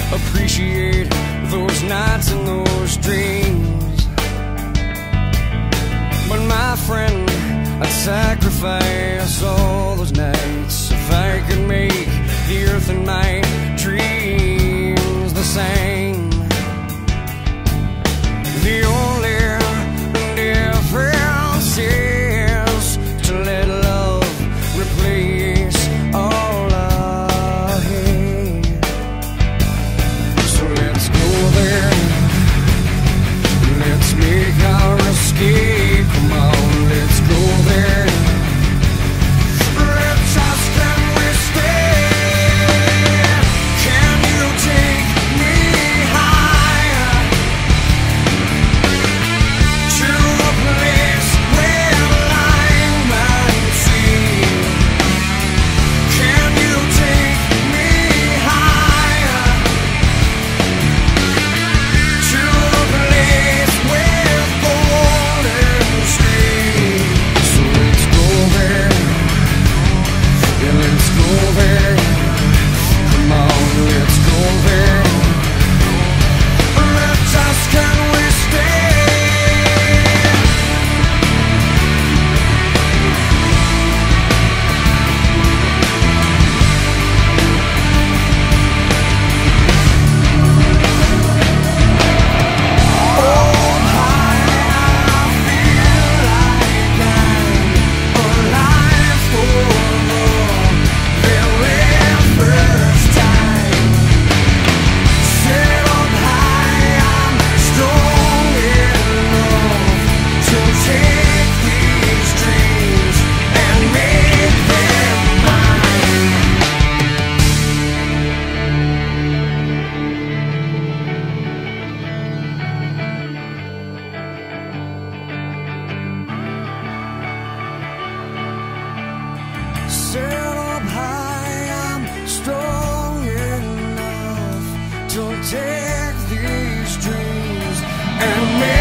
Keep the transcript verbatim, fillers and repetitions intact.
appreciate those nights and those dreams. But my friend, I'd sacrifice all those nights if I could make the earth and my dreams the same. The only difference is to let love replace all I hate. So let's go there, let's make our escape. Come on, let's go there. Let's ask, can we stay? Can you take me higher to a place where line might see? Can you take me higher to a place with golden streams? So let's go there, yeah, let's go there. Come on, let's go there. Let's ask, can we stay? Set up high, I'm strong enough to take these dreams and make